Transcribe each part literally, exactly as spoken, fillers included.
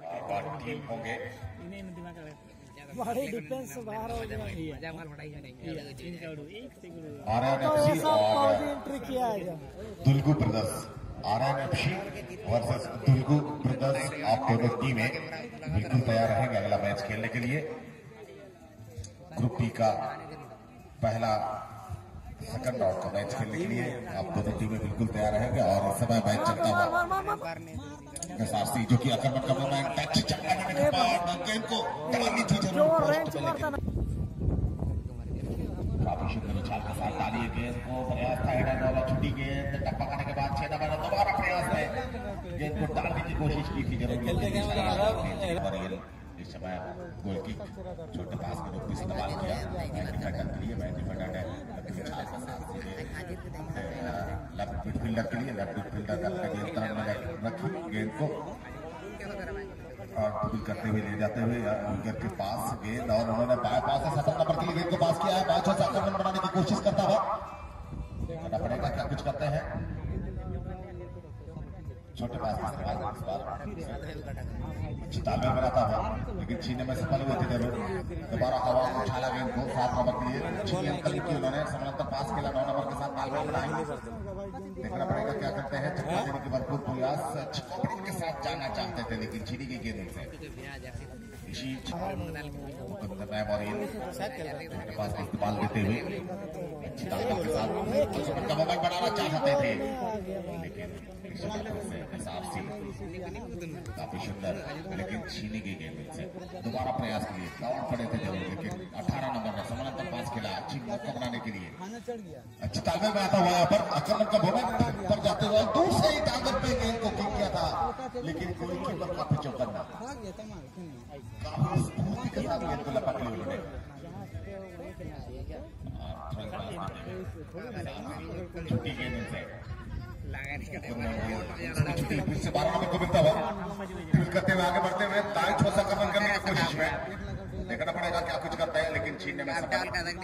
और टीम होंगे बड़ी डिफेंस बाहर हो गया आरएनएफसी और एंट्री किया है दुल्गु ब्रदर्स। आरएनएफसी वर्सेस दुल्गु ब्रदर्स, आप दोनों टीमें बिल्कुल तैयार रहेंगे अगला मैच खेलने के लिए। ग्रुप डी का पहला सेकंड राउंड का मैच खेलने के लिए आप दोनों टीमें बिल्कुल तैयार रहेंगे। और इस समय मैच चलता हुआ सारसी जो कि आक्रमण का मोमेंट टच चलाने के बाद गेंद को डालनी थी जरूर, काफी शुद्ध विचार के साथ डालिए गेंद को, प्रयास था हेडर वाला छुट्टी गेंद टप्पा करने के बाद छह नंबर दोबारा प्रयास है, गेंद को डालने की कोशिश की थी जरूर। इस समय गोल किक छोटे पास के रूप में इस्तेमाल किया मैच डिफेंडर के लिए। मैच डिफेंडर ने लेफ्ट मिडफील्डर के लिए लेफ्ट मिडफील्डर अपने नियंत्रण में रखी गेंद को और ड्रिबल करते हुए ले जाते हुए विकेट के पास गेंद, और उन्होंने बाएं पास से सत्रह नंबर के लिए गेंद को पास किया है। बाजू से आक्रमण बनाने की कोशिश करता हुआ करना पड़ेगा, क्या कुछ करते हैं छोटे पास का इस्तेमाल इस बार अच्छी तालमेल बनाता हुआ, लेकिन छीने में सफल हुए थे जरूर। दोबारा हवा को उछाला गेंद को सात नंबर के लिए अच्छी अंकल की उन्होंने समानांतर पास खेला, नौ नंबर के साथ तालमेल बनाई। देखना पड़ेगा क्या करते हैं, चक्का देने की भरपूर प्रयास चिकोपड़ी के साथ जाना चाहते थे लेकिन छीनी की गेंद से इसी पास इस्तेमाल देते हुए अच्छी तालमेल के साथ का मोमेंट बनाना चाहते थे, लेकिन काफी सुंदर लेकिन छीनी की गेंद से दोबारा प्रयास के लिए दौड़ पड़े थे जरूर, लेकिन अठारह नंबर में समानांतर पास खेला अच्छी मौका बनाने के लिए। अच्छी ताकत बनाता हुआ यहाँ पर आक्रमण का मोमेंट पर जाते हुए दूर से ही ताकत पे गेंद को किक किया था, लेकिन कोई कीपर काफी चौकन्ना काफी स्फूर्ति के साथ गेंद को लपक ली उन्होंने। छुट्टी गेंद से छुट्टी फिर से बारह नंबर को मिलता हुआ फिर करते हुए आगे बढ़ते हुए दाएं छोसा आक्रमण करने की कोशिश में देखना पड़ेगा क्या कुछ करता है, लेकिन छीनने में सफल।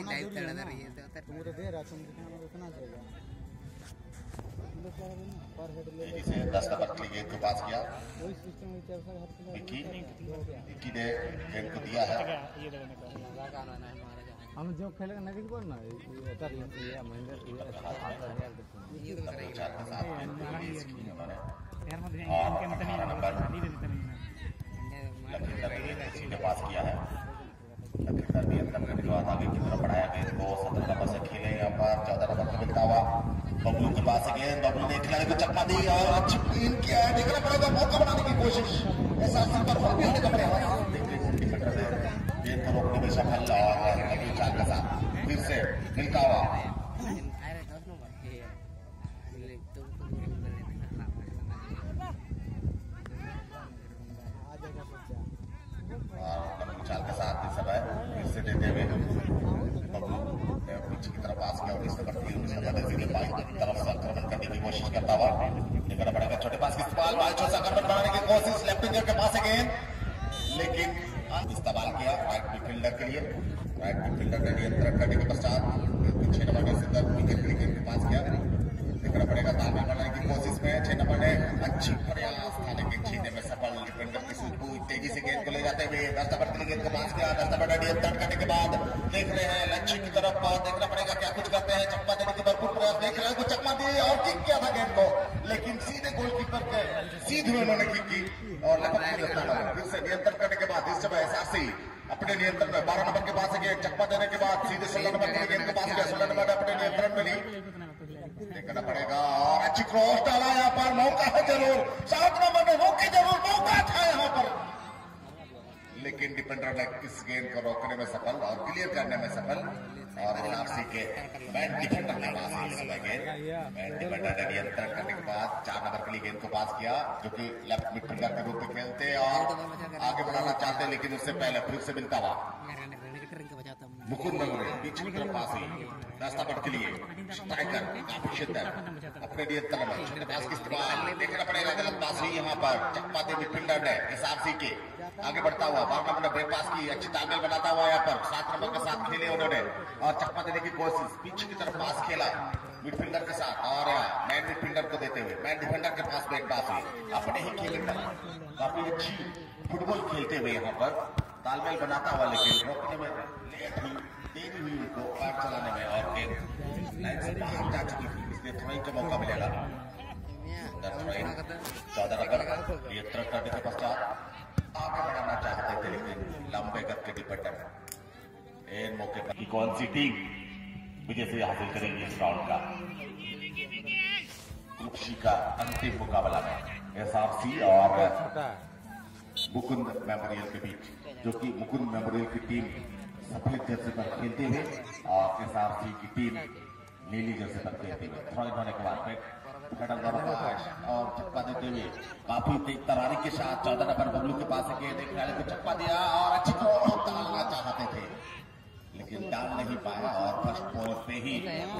दस नंबर के लिए गेंद को पास किया, विक्की विक्की ने गेंद को दिया है। हम जो खेलेगा नहीं बोल ना उतर ये महेंद्र ये के पास किया है। लखींदर नियंत्रण करने के बाद आगे की तरफ बढ़ाया गेंद को, सत्रह नंबर से खेले यहाँ पर, चौदह नंबर को मिलता हुआ बबलू के पास गेंद, बबलू ने खिलाड़ी को चकमा दी और अच्छी क्लीन किया है। देखना पड़ेगा मौका बनाने की कोशिश ऐसा पर गेंद को रोकने में सफल और चाल के साथ फिर से मिलता हुआ चाल के साथ इस समय फिर से देते हुए बबलू पीछे की तरफ पास किया और इस तरफ तरफ से आक्रमण करने की कोशिश करता हुआ देखना पड़ेगा छोटे पास की इस्तेमाल बाजू से आक्रमण बनाने की कोशिश, लेफ्ट विंगर के पास है गेंद, लेकिन इस्तेमाल किया राइट मिडफील्डर के लिए। राइट मिडफील्डर ने नियंत्रण करने के पश्चात छह नंबर के सिद्धार्थ विकेट के लिए पास किया। देखना पड़ेगा तालमेल बनाने की कोशिश में छह नंबर ने अच्छी प्रयास था लेकिन छीनने में सफल। डिफेंडर की सूझबूझ तेजी से गेंद को ले जाते हुए दस नंबर के लिए गेंद को पास किया। दस नंबर ने नियंत्रण करने के बाद देख रहे हैं लक्ष्य की तरफ, देखना पड़ेगा क्या कुछ करते हैं, चकमा देने की भरपूर प्रयास, देख रहे हैं को चकमा दिए और किक किया था गेंद को, लेकिन सीधे गोलकीपर के सीधे उन्होंने किक की और फिर से नियंत्रण करने के बाद इस समय एहसासी अपने नियंत्रण में बारह नंबर के पास गेंद चकमा देने के बाद सीधे सोलह नंबर के गेंद के पास गया, सोलह नंबर ने अपने नियंत्रण में ली। देखना पड़ेगा और अच्छी क्रॉस डाला यहाँ पर, मौका है जरूर, सात नंबर में मौके जरूर, मौका था यहाँ पर, लेकिन डिफेंडर ने इस गेंद को रोकने में सफल और क्लियर करने में सफल। और एनआरसी के मैन डिफेंडर ने पास इस समय गेंद मैन डिफेंडर ने नियंत्रण करने के बाद चार नंबर के लिए गेंद को पास किया, जो कि लेफ्ट मिडफील्डर के रूप में खेलते और आगे बढ़ाना चाहते, लेकिन उससे पहले फिर से मिलता हुआ मुकुंद पीछे की तरफ पास हुई दस नंबर के लिए स्ट्राइकर काफी शिद्दत अपने नियंत्रण में छोटे पास की इस्तेमाल, देखना पड़ेगा गलत पास हुई यहाँ पर, चकमा दे मिडफील्डर ने एसआरसी के आगे बढ़ता हुआ बारह नंबर ने ब्रेक पास की, अच्छी तालमेल बनाता हुआ यहाँ पर सात नंबर के साथ खेले उन्होंने और चकमा देने की कोशिश, पीछे की तरफ पास खेला मिडफील्डर के साथ और मैन मिडफील्डर को देते हुए मैन डिफेंडर के पास ब्रेक पास हुई, अपने ही खेले काफी अच्छी फुटबॉल खेलते हुए यहाँ पर तालमेल बनाता हुआ, लेकिन रोकने में लेट हुई, देरी हुई उनको पैर चलाने में और गेंद लाइन से बाहर जा चुकी थी, इसलिए थ्रोइंग का मौका मिलेगा। चौदह नंबर नियंत्रण करने के पश्चात आगे बढ़ाना चाहते थे, लेकिन लंबे गत के डिपेंडर इन मौके पर कि कौन सी टीम विजय से हासिल करेगी इस राउंड का। ग्रुप सी का अंतिम मुकाबला में एसआरसी और मुकुंद मेमोरियल के बीच, जो कि मुकुंद मेमोरियल की टीम सफेद जर्सी पर खेलते हुए और एसआरसी की टीम नीली जर्सी पर खेलते हुए थ्रोइंग होने के बाद और चप्पा देते हुए काफी तेज तरारी के साथ चौदह नंबर बबलू के पास एक खिलाड़ी को चप्पा दिया और अच्छी को डालना चाहते थे, लेकिन डाल नहीं पाया और फर्स्ट बॉल पे ही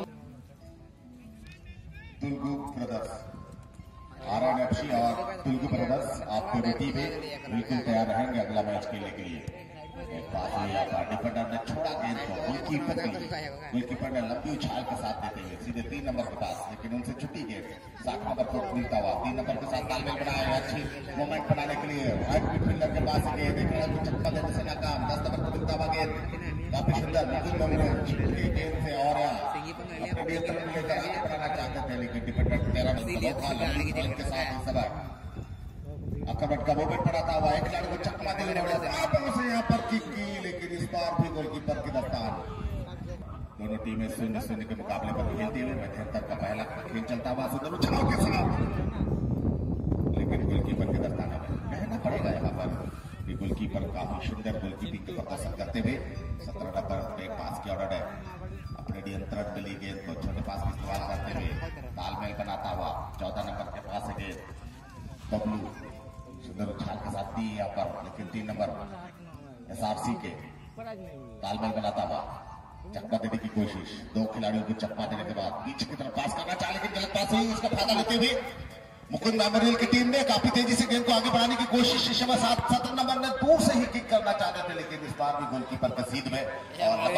तुलगु ब्रदर्स आरएन एफसी और तुलगु ब्रदर्स आपको टीम में बिल्कुल तैयार रहेंगे अगला मैच खेलने के लिए। डिफेंडर ने छोड़ा गेंद को गोलकीपर के लिए, गोलकीपर ने लंबी उछाल के साथ देते हुए सीधे तीन नंबर के पास, लेकिन उनसे छुट्टी गेंद सात नंबर को मिलता हुआ तीन नंबर के साथ तालमेल बनाया, अच्छी मोमेंट बनाने के लिए राइट मिडफील्डर के पास गेंद एक चक्का देने से नाकाम, दस नंबर को मिलता हुआ गेंद काफी सुंदर छुट्टी गेंद से और नियंत्रण लेकर आगे बढ़ाना चाहते थे, लेकिन डिफेंडर तेरह नंबर के साथ सब आक्रमण का मूवमेंट बनाता हुआ एक खिलाड़ी को चकमा देने से यहाँ पर किक की, लेकिन इस बार भी गोलकीपर की दस्तान। दोनों टीमें शून्य शून्य के मुकाबले पर खेलती हुए मध्यंतर का पहला खेल चलता हुआ सुंदर उछालों के साथ, लेकिन गोलकीपर की दस्तान में कहना पड़ेगा यहाँ पर कि गोलकीपर काफी सुंदर गोलकीपिंग का प्रदर्शन करते हुए सत्रह नंबर एक पास की ऑर्डर है, अपने नियंत्रण मिली गेंद को छोटे पास की इस्तेमाल करते हुए तालमेल बनाता हुआ चौदह नंबर के पास गेंद बबलू सुंदर उछाल के साथ दी यहाँ पर, लेकिन तीन नंबर एसआरसी के तालमेल बनाता हुआ चक्का देने की कोशिश, दो खिलाड़ियों को चक्का देने के बाद पीछे की तरफ पास करना चाहे, लेकिन गलत पास हुई, इसका फायदा लेते हुए मुकुंद मेमोरियल की टीम ने काफी तेजी से गेंद को आगे बढ़ाने की कोशिश, सत्रह नंबर ने दूर से ही किक करना चाहते थे, लेकिन इस बार भी गोलकीपर कसीद में और और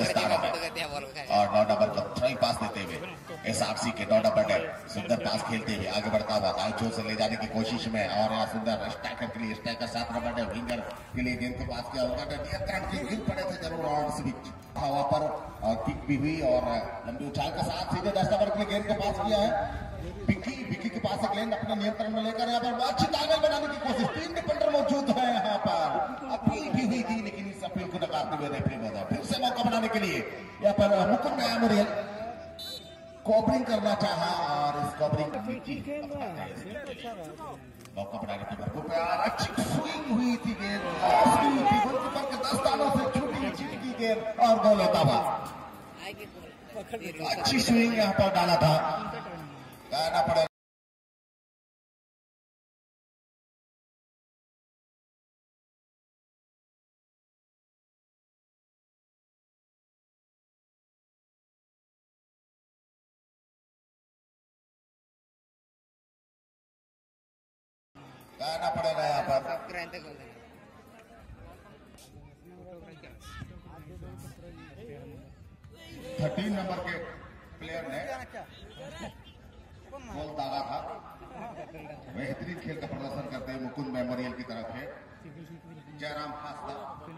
नौ नंबर को थ्रोइंग पास देते हुए एसआरसी के नौ नंबर ने सुंदर पास खेलते हुए आगे बढ़ता हुआ दाईं से ले जाने की कोशिश में, और यहाँ सुंदर स्ट्राइकर के लिए स्ट्राइकर सात नंबर ने विंगर के लिए गेंद को पास किया, उन्होंने नियंत्रण की गिर पड़े थे जरूर और स्विच हवा पर किक भी हुई और लंबी उछाल के साथ सीधे दस नंबर के लिए गेंद को पास किया है। विकी विकी के पास एक गेंद अपने नियंत्रण में लेकर यहाँ पर अच्छी तालमेल बनाने की कोशिश, तीन डिफेंडर मौजूद है यहाँ पर, अपील भी हुई थी लेकिन इस अपील को नकारते हुए रेफरी महोदय फिर से मौका बनाने के लिए यहाँ पर मुकुंद मेमोरियल कॉबरिंग करना चाहा और इस कॉबरिंग मौका बनाने के बाद प्यार अच्छी स्विंग हुई थी गेंद, गोलकीपर के दस्तानों से छूटी चिटकी गेंद और गोल होता हुआ, अच्छी स्विंग यहाँ पर डाला था, कहना पड़ेगा कहना पड़ेगा यहाँ पर थर्टीन नंबर के प्लेयर ने गोल दागा था, बेहतरीन खेल का प्रदर्शन करते हुए मुकुंद मेमोरियल की तरफ है जयराम खास्ता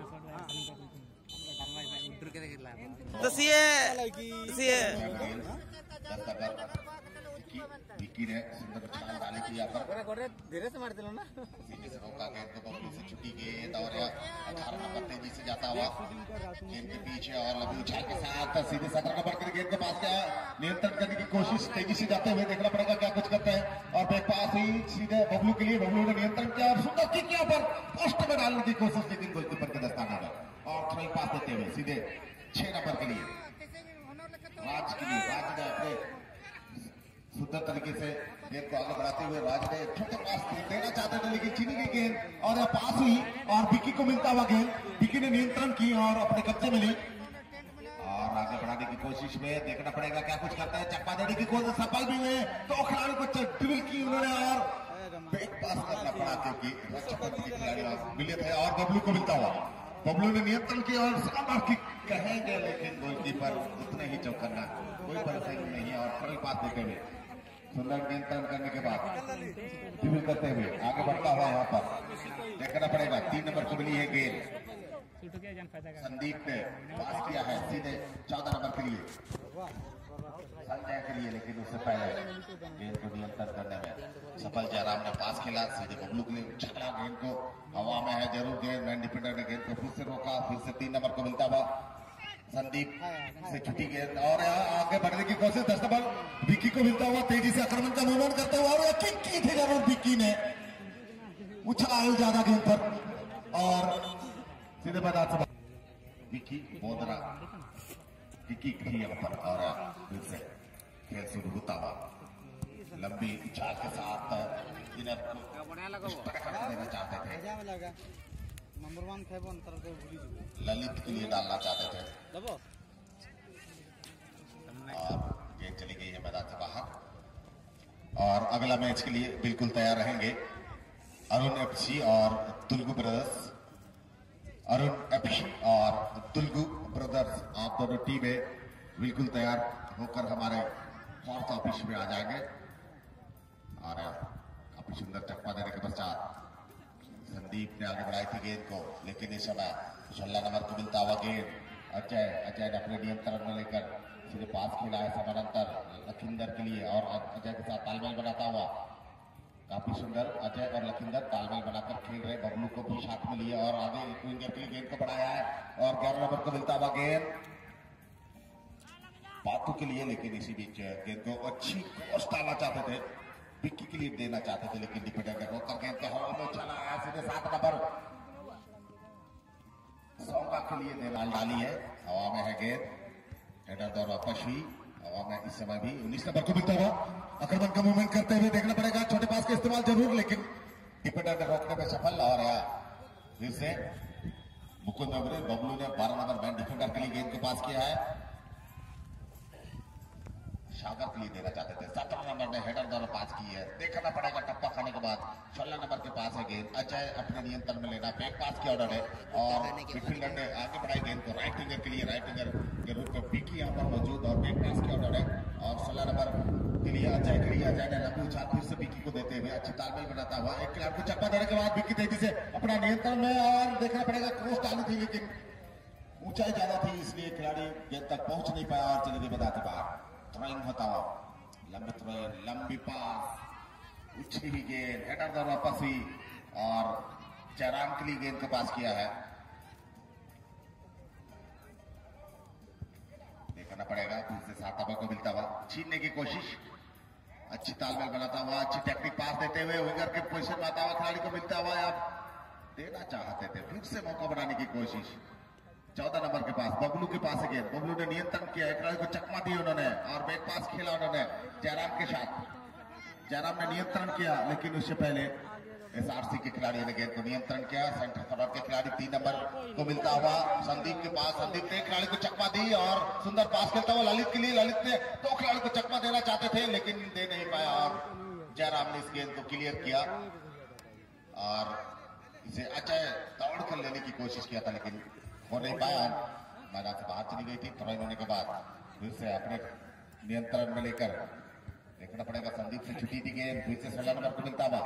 विकी ने सुंदर उछाल डाली थी यहाँ पर धीरे से मारते लो ना रोका गेंद को बबलू से छुट्टी गेंद और अठारह नंबर तेजी से जाता हुआ गेंद के पीछे और लंबी उछाल के साथ सीधे सत्रह नंबर के गेंद के पास गया, नियंत्रण करने की कोशिश तेजी से जाते हुए देखना पड़ेगा क्या कुछ करते हैं, और बैक पास हुई सीधे बबलू के लिए, बबलू ने नियंत्रण किया और सुंदर किक यहाँ पर पोस्ट में डालने की कोशिश, लेकिन गोलकीपर के दस्ताने में और थ्रोइंग पास देते हुए सीधे छह नंबर के लिए राज के लिए, राज ने अपने सुंदर तरीके से गेंद को आगे बढ़ाते हुए राज ने छोटे पास देना चाहते थे, लेकिन चीनी की गेंद और यह पास हुई और विकी को मिलता हुआ गेंद, विकी ने नियंत्रण की और अपने कब्जे में ली और आगे बढ़ाने की कोशिश में देखना पड़ेगा क्या कुछ करता है, चप्पा देने की कोशिश सफल भी हुए, दो खिलाड़ी को ड्रिबल की उन्होंने और बैक पास करना पड़ा क्योंकि खिलाड़ी मिले थे और बबलू को मिलता हुआ, बबलू ने नियंत्रण किया और शानदार किक कहेंगे, लेकिन गोलकीपर उतने ही चौकन्ना, कोई परेशानी नहीं है और सरल पास देते हुए सुंदर गेंद टर्न करने के बाद ड्रिबल करते हुए आगे बढ़ता हुआ यहाँ पर देखना पड़ेगा। तीन नंबर को मिली है गेंद, संदीप ने पास किया है सीधे चौदह नंबर के लिए संजय के लिए, लेकिन उससे पहले गेंद को नियंत्रण करने में सफल जयराम ने पास खेला सीधे बबलू के लिए, छकड़ा गेंद को हवा में है जरूर, गेंद मैन डिफेंडर ने गेंद को फिर से रोका, फिर से तीन नंबर को मिलता हुआ संदीप से छुट्टी गेंद और यहाँ आगे बढ़ने की कोशिश, दस नंबर विक्की को मिलता हुआ तेजी से आक्रमण का मूवमेंट करता हुआ और किक की थी जरूर विक्की ने, उछला ज्यादा गेंद पर और सीधे मैदान से विक्की बोदरा विक्की की यहाँ पर और फिर से खेल शुरू होता हुआ लंबी उछाल के साथ इन्हें देना चाहते थे, नंबर वन खेबन ललित के लिए डालना चाहते थे और गेंद चली गई है मैदान से बाहर। और अगला मैच के लिए बिल्कुल तैयार रहेंगे अरुण एफसी और तुलगु ब्रदर्स। अरुण एफसी और तुलगु ब्रदर्स आप दोनों टीमें बिल्कुल तैयार होकर हमारे फोर्थ ऑफिस में आ जाएंगे और काफी सुंदर चकमा देने के पश्चात संदीप ने आगे बढ़ाई थी गेंद को, लेकिन इस समय सोलह नंबर को मिलता हुआ गेंद अजय अजय ने अपने नियंत्रण में लेकर सीधे पास खेला है समानांतर लखिंदर के लिए और अजय के साथ तालमेल बनाता हुआ काफी सुंदर अजय और लखिंदर तालमेल बनाकर खेल रहे, बबलू को भी साथ में लिए और आगे विंगर के लिए गेंद को बढ़ाया है और ग्यारह नंबर को मिलता हुआ गेंद बातू के लिए, लेकिन इसी बीच गेंद को अच्छी कोस डालना चाहते थे, विक्की के लिए देना चाहते थे, लेकिन डिफेंडर ने रोककर गेंद को हवा में चला है सीधे सात नंबर सौगा के लिए देना डाली है, हवा में है गेंद, हेडर दौर वापस हुई हवा में, इस समय भी उन्नीस नंबर को मिलता हुआ आक्रमण का मूवमेंट करते हुए देखना पड़ेगा, छोटे पास का इस्तेमाल जरूर, लेकिन डिफेंडर ने रोकने में सफल और फिर से मुकुंद मेमोरियल बबलू ने बारह नंबर मैन डिफेंडर के लिए गेंद को पास किया है, सागर के लिए देना चाहते थे, सत्रह नंबर ने हेडर द्वारा पास की है, देखना पड़ेगा टप्पा खाने के बाद सोलह नंबर के पास है गेंद, अजय अपने नियंत्रण में लेना, बैक पास की ऑर्डर है और मिडफील्डर ने आगे बढ़ाई गेंद को राइट विंगर के लिए, राइट विंगर के रूप में विक्की यहाँ पर मौजूद और बैक पास की ऑर्डर है और सोलह नंबर के लिए अजय के लिए अजय ने लंबी उछाल फिर से विक्की को देते हुए अच्छी तालमेल बनाता हुआ एक खिलाड़ी को चप्पा देने के बाद विक्की तेजी से अपना नियंत्रण में और देखना पड़ेगा क्रॉस डाली थी, लेकिन ऊंचाई ज्यादा थी इसलिए खिलाड़ी गेंद तक पहुंच नहीं पाया और चले गए मैदान से बाहर। थ्रोइंग होता हुआ लंबी थ्रोइंग, लंबी पास, उछली हुई गेंद, हेडर दौर वापस हुई और जयराम के लिए गेंद को पास किया है, देखना पड़ेगा फिर से सात नंबर को मिलता हुआ छीनने की कोशिश, अच्छी तालमेल बनाता हुआ अच्छी टेक्निक पास देते हुए विंगर के पोजीशन में आता हुआ खिलाड़ी को मिलता हुआ अब देना चाहते थे, फिर से मौका बनाने की कोशिश, चौदह नंबर के पास बबलू के पास है गेंद, बबलू ने नियंत्रण किया, खिलाड़ी को चकमा दी उन्होंने और बैक पास खेला उन्होंने जयराम के साथ, जयराम ने नियंत्रण किया, लेकिन उससे पहले एसआरसी के खिलाड़ी ने गेंद को नियंत्रण किया, सेंटर फॉरवर्ड के खिलाड़ी तीन नंबर को मिलता हुआ संदीप के पास, संदीप ने खिलाड़ी को चकमा दी और सुंदर पास खेलता हुआ ललित के लिए, ललित ने दो खिलाड़ी को चकमा देना चाहते थे लेकिन दे नहीं पाया और जयराम ने इस गेंद को क्लियर किया और इसे अजय दौड़ कर लेने की कोशिश किया था लेकिन हो नहीं पाया, मैदान से बाहर चली गई थी। थ्रोइंग होने के बाद फिर से अपने नियंत्रण में लेकर देखना पड़ेगा, संदीप से छुट्टी थी गेंद, फिर से सोलह नंबर को मिलता हुआ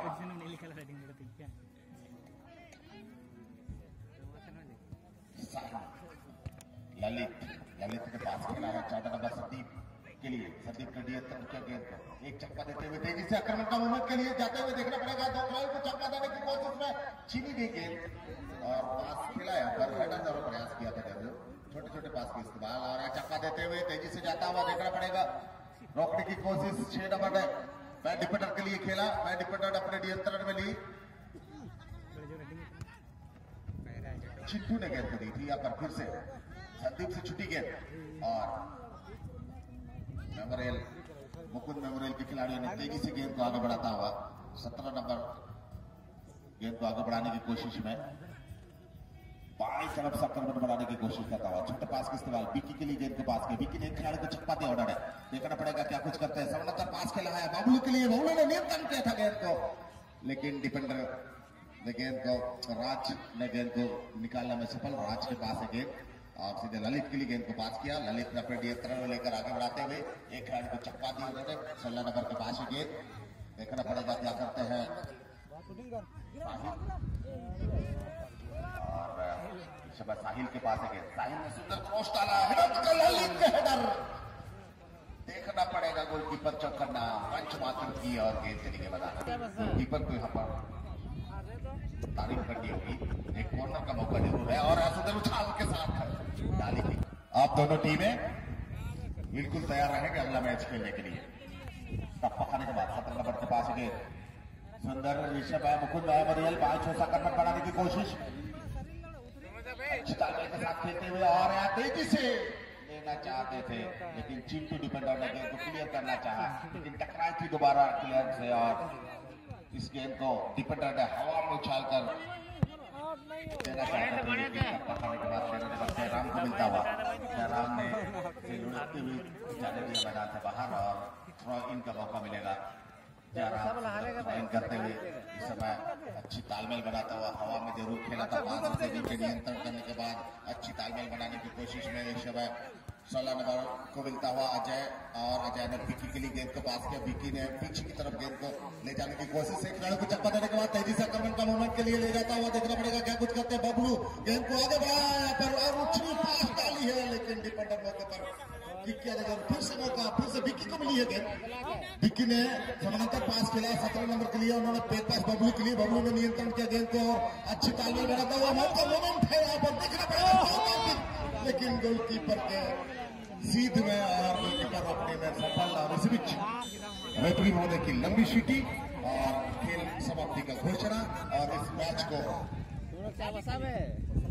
ललित, ललित के पास खेला है चौदह नंबर संदीप के लिए, संदीप ने नियंत्रण किया गेंद को, एक चक्का देते हुए तेजी से आक्रमण का मूवमेंट के लिए जाते हुए देखना पड़ेगा, दो खिलाड़ी को चक्का देने की कोशिश में छीनी गई गेंद और पास खेला है पर हेडर द्वारा प्रयास किया था जरूर, छोटे छोटे पास का इस्तेमाल और चक्का देते हुए तेजी से जाता हुआ देखना पड़ेगा, रोकने की कोशिश छह नंबर ने बैट डिफेंडर के लिए खेला, बैट डिफेंडर अपने नियंत्रण में ली, चिट्टू ने गेंद को दी थी यहाँ पर फिर से संदीप से छुट्टी गेंद और मेमोरियल मुकुंद मेमोरियल के खिलाड़ियों ने तेजी से गेंद को आगे बढ़ाता हुआ सत्रह नंबर गेंद को आगे बढ़ाने की कोशिश में बाई तरफ से आक्रमण बढ़ाने की कोशिश करता हुआ छोटे पास का इस्तेमाल, विक्की के लिए गेंद को पास किया, विक्की ने एक खिलाड़ी को चकमा दिया, ऑर्डर है, देखना पड़ेगा क्या कुछ करते हैं, समानांतर पास खेला है बबलू के लिए, बबलू ने नियंत्रण किया था गेंद को लेकिन डिफेंडर ने गेंद को राज ने गेंद को निकालने में सफल, राज के पास है गेंद और सीधे ललित के लिए गेंद को पास किया। ललित ने अपने नियंत्रण में लेकर आगे बढ़ाते हुए एक खिलाड़ी को चप्पा दी उन्होंने। सोलह नंबर के पास ही गेंद देखना पड़ेगा क्या करते हैं और शबाज साहिल के पास है गेंद। साहिल ने सुंदर क्रॉस डाला, ललित का हेडर देखना पड़ेगा। गोलकीपर चौकन्ना पंच मात्र की और गेंद चली गई बना। गोलकीपर को यहाँ पर तारीफ करनी होगी, एक कॉर्नर का मौका जरूर है और सुंदर उछाल के साथ डाली थी। आप दोनों टीमें बिल्कुल तैयार रहेंगे अगला मैच खेलने के लिए। तब पकाने के बाद सत्रह नंबर के पास गए सुंदर ऋषभ है, मुकुंद है, मरियल पांच छह सकट बनाने की कोशिश तालमेल के साथ खेलते हुए और यहाँ तेजी से लेना चाहते थे लेकिन चिंटू डिफेंडर ने गेंद को क्लियर करना चाहा लेकिन टकराई थी दोबारा क्लियर से और इस गेंद को डिफेंडर ने हवा में उछाल कर देना चाहते थे। पकड़ने के बाद जयराम को मिलता हुआ जयराम ने लुढ़कते हुए जाने दिया मैदान से बाहर और थ्रो इन का मौका मिलेगा। जयराम करते हुए इस समय अच्छी तालमेल बनाता हुआ हवा में जरूर खेला था। पांच से नीचे नियंत्रण करने के बाद अच्छी तालमेल बनाने की कोशिश में इस समय सोलह नंबर को मिलता हुआ अजय और अजय ने विकी के लिए गेंद को पास किया। विकी ने पीछे की तरफ गेंद को ले जाने की कोशिश, एक खिलाड़ी को चप्पा देने के बाद तेजी से आक्रमण का मूवमेंट के लिए ले जाता हुआ देखना पड़ेगा क्या कुछ करते हैं। बबलू गेंद को आगे बढ़ाया पर और उछली पास डाली है लेकिन डिफेंडर मौके पर किक किया जाएगा। फिर से मौका फिर से विक्की को मिली है गेंद। विक्की ने समानांतर पास खेला सत्रह नंबर के लिए, उन्होंने पेट पास बबलू के लिए, बबलू ने नियंत्रण किया गेंद को और अच्छी तालमेल बनाता हुआ मौका मोमेंट है यहाँ पर देखना पड़ेगा लेकिन गोलकीपर के सीध में और गोलकीपर अपने में सफल और इस बीच रेफरी महोदय की लंबी सीटी और खेल समाप्ति का घोषणा और इस मैच को